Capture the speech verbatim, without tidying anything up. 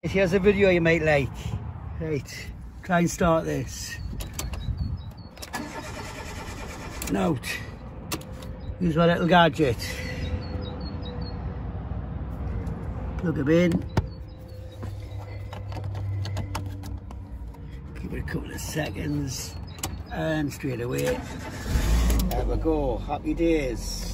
Here's a video you might like. Right, try and start this. Note, use my little gadget. Plug them in. Give it a couple of seconds and straight away. There we go, happy days.